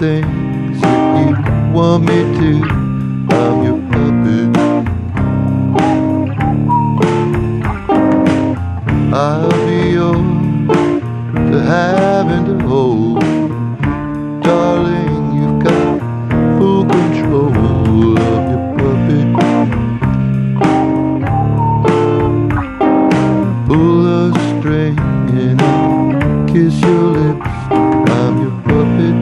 things that you want me to. I'm your puppet. I'll be yours to have and to hold. Darling, you've got full control of your puppet. Pull a string and I'll kiss your lips. I'm your puppet.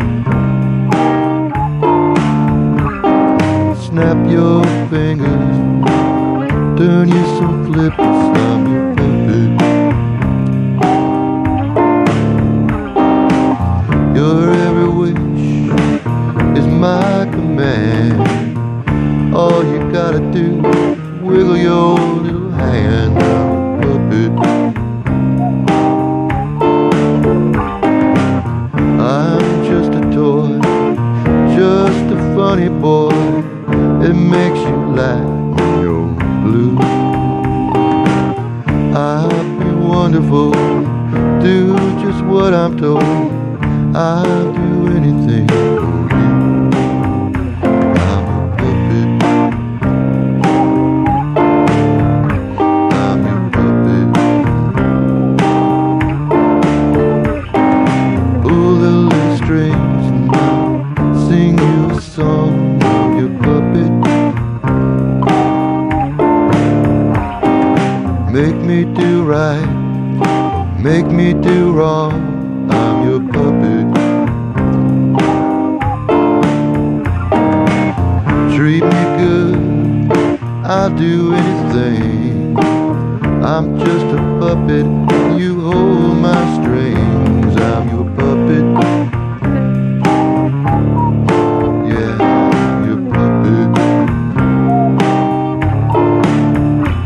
Snap your fingers, turn you some flips. I'm your puppet. Your every wish is my command. All you gotta do is wiggle your little hand. I'm a puppet. I'm just a toy, just a funny boy. It makes you laugh when you're blue. I'll be wonderful, do just what I'm told. I'll do anything for you. I'm a puppet. I'm your puppet. Pull the little strings and I'll sing you a song. I'm your puppet. Make me do right, make me do wrong. I'm your puppet. Treat me good, I'll do anything. I'm just a puppet, you hold my strings. I'm your puppet. Yeah, I'm your puppet.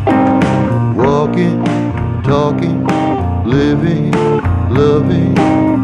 Walking, talking, living, loving.